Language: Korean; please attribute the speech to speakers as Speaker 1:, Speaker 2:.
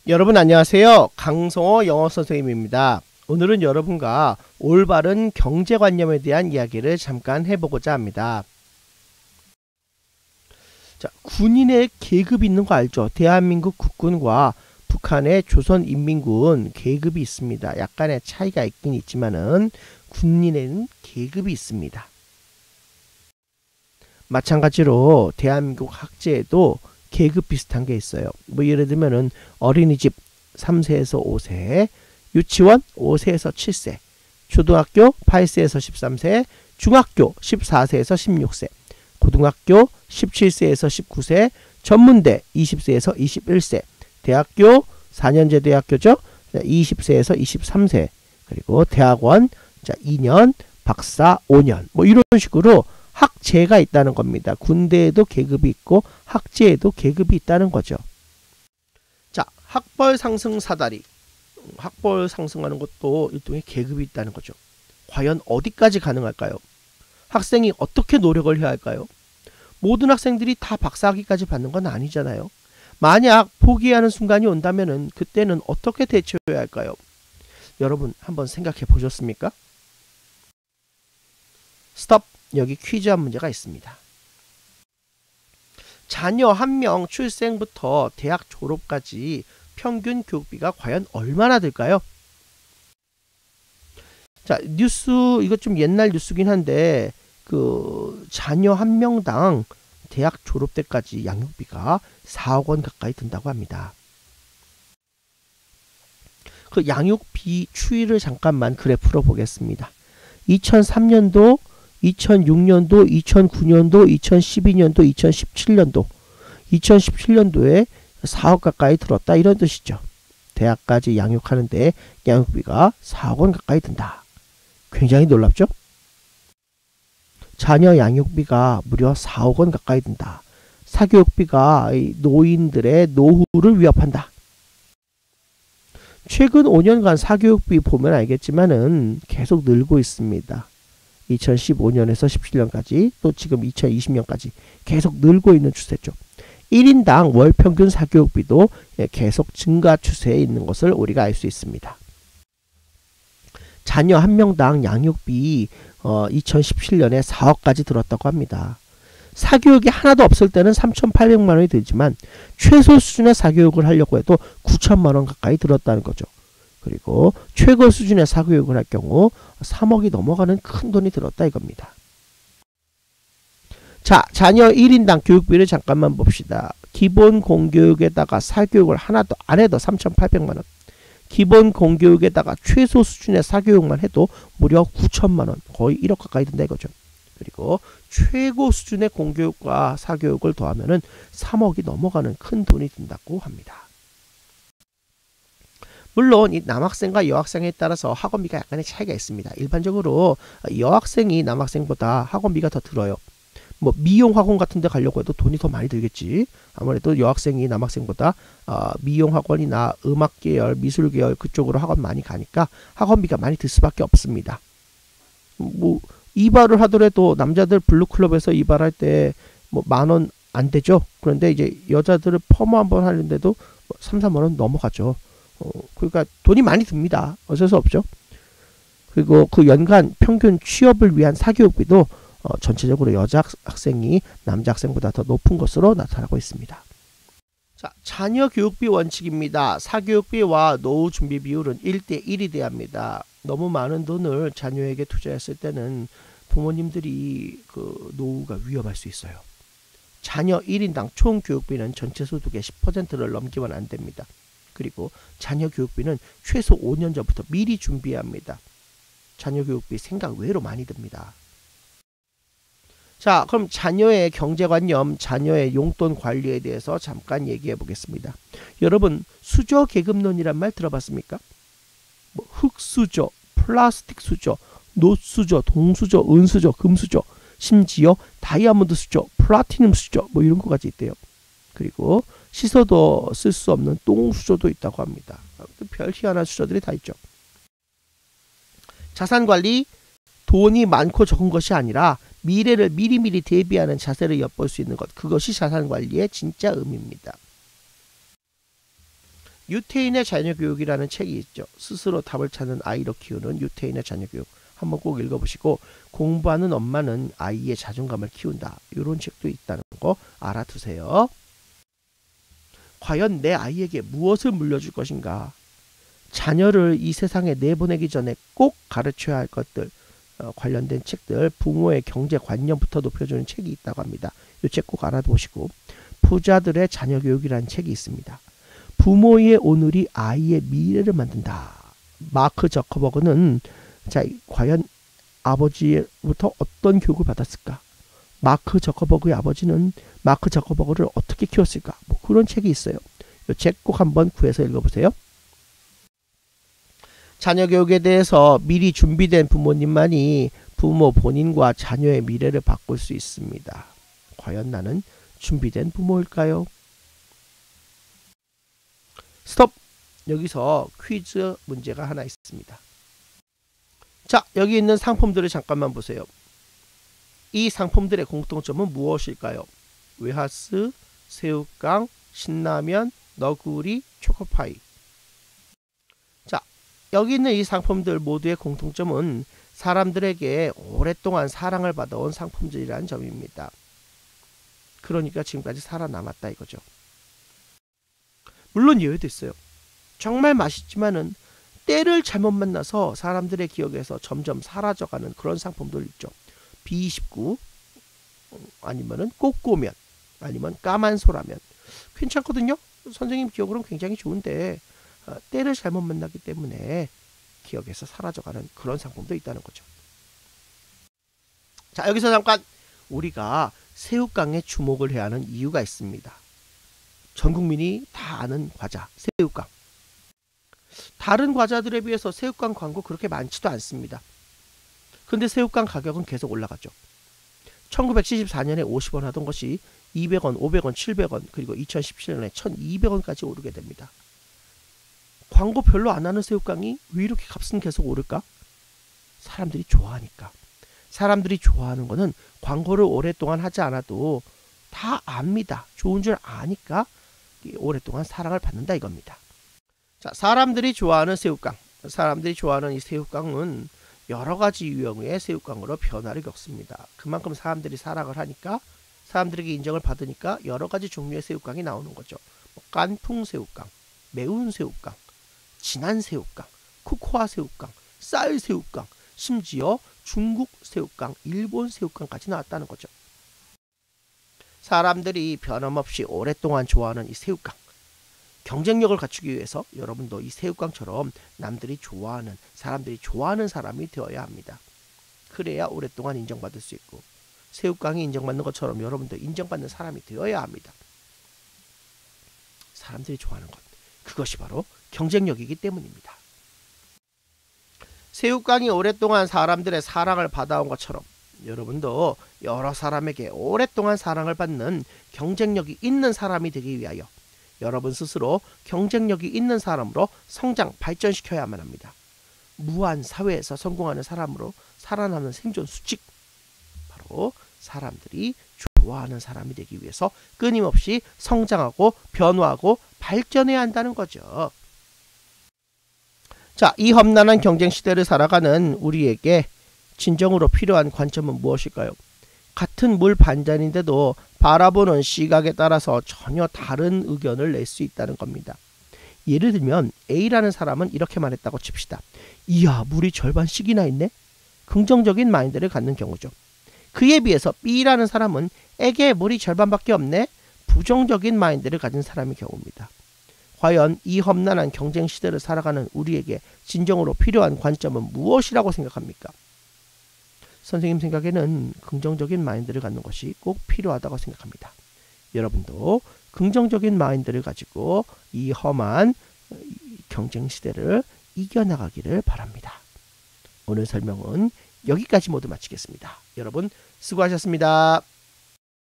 Speaker 1: 여러분 안녕하세요. 강성호 영어 선생님입니다. 오늘은 여러분과 올바른 경제관념에 대한 이야기를 잠깐 해보고자 합니다. 자, 군인의 계급이 있는 거 알죠? 대한민국 국군과 북한의 조선인민군 계급이 있습니다. 약간의 차이가 있긴 있지만은 군인에는 계급이 있습니다. 마찬가지로 대한민국 학제에도 계급 비슷한 게 있어요. 뭐 예를 들면은 어린이집 3세에서 5세, 유치원 5세에서 7세, 초등학교 8세에서 13세, 중학교 14세에서 16세, 고등학교 17세에서 19세, 전문대 20세에서 21세, 대학교 4년제 대학교죠. 20세에서 23세, 그리고 대학원 2년, 박사 5년, 뭐 이런 식으로 학제가 있다는 겁니다. 군대에도 계급이 있고 학제에도 계급이 있다는 거죠. 자, 학벌 상승 사다리. 학벌 상승하는 것도 일종의 계급이 있다는 거죠. 과연 어디까지 가능할까요? 학생이 어떻게 노력을 해야 할까요? 모든 학생들이 다 박사학위까지 받는 건 아니잖아요. 만약 포기하는 순간이 온다면은 그때는 어떻게 대처해야 할까요? 여러분 한번 생각해 보셨습니까? 스톱. 여기 퀴즈 한 문제가 있습니다. 자녀 한 명 출생부터 대학 졸업까지 평균 교육비가 과연 얼마나 들까요? 자, 뉴스, 이거 좀 옛날 뉴스긴 한데 그 자녀 한 명당 대학 졸업 때까지 양육비가 4억 원 가까이 든다고 합니다. 그 양육비 추이를 잠깐만 그래프로 보겠습니다. 2003년도, 2006년도, 2009년도, 2012년도, 2017년도, 2017년도에 4억 가까이 들었다 이런 뜻이죠. 대학까지 양육하는데 양육비가 4억 원 가까이 든다. 굉장히 놀랍죠? 자녀 양육비가 무려 4억 원 가까이 든다. 사교육비가 노인들의 노후를 위협한다. 최근 5년간 사교육비 보면 알겠지만은 계속 늘고 있습니다. 2015년에서 17년까지 또 지금 2020년까지 계속 늘고 있는 추세죠. 1인당 월 평균 사교육비도 계속 증가 추세에 있는 것을 우리가 알 수 있습니다. 자녀 한 명당 양육비 2017년에 4억까지 들었다고 합니다. 사교육이 하나도 없을 때는 3,800만 원이 들지만 최소 수준의 사교육을 하려고 해도 9천만 원 가까이 들었다는 거죠. 그리고 최고 수준의 사교육을 할 경우 3억이 넘어가는 큰 돈이 들었다 이겁니다. 자, 자녀 1인당 교육비를 잠깐만 봅시다. 기본 공교육에다가 사교육을 하나도 안 해도 3,800만 원. 기본 공교육에다가 최소 수준의 사교육만 해도 무려 9천만 원. 거의 1억 가까이 든다 이거죠. 그리고 최고 수준의 공교육과 사교육을 더하면은 3억이 넘어가는 큰 돈이 든다고 합니다. 물론 이 남학생과 여학생에 따라서 학원비가 약간의 차이가 있습니다. 일반적으로 여학생이 남학생보다 학원비가 더 들어요. 뭐 미용 학원 같은 데 가려고 해도 돈이 더 많이 들겠지. 아무래도 여학생이 남학생보다 미용 학원이나 음악 계열, 미술 계열 그쪽으로 학원 많이 가니까 학원비가 많이 들 수밖에 없습니다. 뭐 이발을 하더라도 남자들 블루클럽에서 이발할 때 뭐 10,000원 안 되죠. 그런데 이제 여자들을 펌 한번 하는데도 3-4만 원 넘어가죠. 그러니까 돈이 많이 듭니다. 어쩔 수 없죠. 그리고 그 연간 평균 취업을 위한 사교육비도 전체적으로 여자 학생이 남자 학생보다 더 높은 것으로 나타나고 있습니다. 자, 자녀 교육비 원칙입니다. 사교육비와 노후 준비 비율은 1대1이 돼야 합니다. 너무 많은 돈을 자녀에게 투자했을 때는 부모님들이 그 노후가 위험할 수 있어요. 자녀 1인당 총 교육비는 전체 소득의 10%를 넘기면 안 됩니다. 그리고 자녀 교육비는 최소 5년 전부터 미리 준비해야 합니다. 자녀 교육비 생각 외로 많이 듭니다. 자, 그럼 자녀의 경제관념, 자녀의 용돈 관리에 대해서 잠깐 얘기해 보겠습니다. 여러분, 수저 계급론이란 말 들어봤습니까? 뭐 흙수저, 플라스틱 수저, 노수저, 동수저, 은수저, 금수저, 심지어 다이아몬드 수저, 플라티늄 수저 뭐 이런 거까지 있대요. 그리고 씻어도 쓸 수 없는 똥수저도 있다고 합니다. 별 희한한 수저들이 다 있죠. 자산관리, 돈이 많고 적은 것이 아니라 미래를 미리미리 대비하는 자세를 엿볼 수 있는 것, 그것이 자산관리의 진짜 의미입니다. 유태인의 자녀교육이라는 책이 있죠. 스스로 답을 찾는 아이로 키우는 유태인의 자녀교육. 한번 꼭 읽어보시고 공부하는 엄마는 아이의 자존감을 키운다. 이런 책도 있다는 거 알아두세요. 과연 내 아이에게 무엇을 물려줄 것인가? 자녀를 이 세상에 내보내기 전에 꼭 가르쳐야 할 것들 관련된 책들 부모의 경제관념부터 높여주는 책이 있다고 합니다. 이 책 꼭 알아보시고 부자들의 자녀교육이라는 책이 있습니다. 부모의 오늘이 아이의 미래를 만든다. 마크 저커버그는 자 과연 아버지부터 어떤 교육을 받았을까? 마크 저커버그의 아버지는 마크 저커버그를 어떻게 키웠을까? 뭐 그런 책이 있어요. 이 책 꼭 한번 구해서 읽어보세요. 자녀 교육에 대해서 미리 준비된 부모님만이 부모 본인과 자녀의 미래를 바꿀 수 있습니다. 과연 나는 준비된 부모일까요? 스톱! 여기서 퀴즈 문제가 하나 있습니다. 자, 여기 있는 상품들을 잠깐만 보세요. 이 상품들의 공통점은 무엇일까요? 웨하스, 새우깡, 신라면, 너구리, 초코파이. 자, 여기 있는 이 상품들 모두의 공통점은 사람들에게 오랫동안 사랑을 받아온 상품들이라는 점입니다. 그러니까 지금까지 살아남았다 이거죠. 물론 예외도 있어요. 정말 맛있지만은 때를 잘못 만나서 사람들의 기억에서 점점 사라져가는 그런 상품들 있죠. B29 아니면은 꼬꼬면 아니면 까만 소라면 괜찮거든요. 선생님 기억으로는 굉장히 좋은데 때를 잘못 만나기 때문에 기억에서 사라져가는 그런 상품도 있다는 거죠. 자, 여기서 잠깐 우리가 새우깡에 주목을 해야 하는 이유가 있습니다. 전 국민이 다 아는 과자 새우깡. 다른 과자들에 비해서 새우깡 광고 그렇게 많지도 않습니다. 근데 새우깡 가격은 계속 올라가죠. 1974년에 50원 하던 것이 200원, 500원, 700원 그리고 2017년에 1200원까지 오르게 됩니다. 광고 별로 안 하는 새우깡이 왜 이렇게 값은 계속 오를까? 사람들이 좋아하니까. 사람들이 좋아하는 거는 광고를 오랫동안 하지 않아도 다 압니다. 좋은 줄 아니까 오랫동안 사랑을 받는다 이겁니다. 자, 사람들이 좋아하는 새우깡. 사람들이 좋아하는 이 새우깡은 여러 가지 유형의 새우깡으로 변화를 겪습니다. 그만큼 사람들이 사랑을 하니까 사람들에게 인정을 받으니까 여러 가지 종류의 새우깡이 나오는 거죠. 깐풍 새우깡, 매운 새우깡, 진한 새우깡, 코코아 새우깡, 쌀 새우깡, 심지어 중국 새우깡, 일본 새우깡까지 나왔다는 거죠. 사람들이 변함없이 오랫동안 좋아하는 이 새우깡. 경쟁력을 갖추기 위해서 여러분도 이 새우깡처럼 남들이 좋아하는 사람들이 좋아하는 사람이 되어야 합니다. 그래야 오랫동안 인정받을 수 있고 새우깡이 인정받는 것처럼 여러분도 인정받는 사람이 되어야 합니다. 사람들이 좋아하는 것 그것이 바로 경쟁력이기 때문입니다. 새우깡이 오랫동안 사람들의 사랑을 받아온 것처럼 여러분도 여러 사람에게 오랫동안 사랑을 받는 경쟁력이 있는 사람이 되기 위하여 여러분 스스로 경쟁력이 있는 사람으로 성장, 발전시켜야만 합니다. 무한 사회에서 성공하는 사람으로 살아남는 생존 수칙. 바로 사람들이 좋아하는 사람이 되기 위해서 끊임없이 성장하고 변화하고 발전해야 한다는 거죠. 자, 이 험난한 경쟁 시대를 살아가는 우리에게 진정으로 필요한 관점은 무엇일까요? 같은 물 반잔인데도 바라보는 시각에 따라서 전혀 다른 의견을 낼 수 있다는 겁니다. 예를 들면 A라는 사람은 이렇게 말했다고 칩시다. 이야, 물이 절반씩이나 있네? 긍정적인 마인드를 갖는 경우죠. 그에 비해서 B라는 사람은 에게 물이 절반밖에 없네? 부정적인 마인드를 가진 사람의 경우입니다. 과연 이 험난한 경쟁 시대를 살아가는 우리에게 진정으로 필요한 관점은 무엇이라고 생각합니까? 선생님 생각에는 긍정적인 마인드를 갖는 것이 꼭 필요하다고 생각합니다. 여러분도 긍정적인 마인드를 가지고 이 험한 경쟁 시대를 이겨나가기를 바랍니다. 오늘 설명은 여기까지 모두 마치겠습니다. 여러분 수고하셨습니다.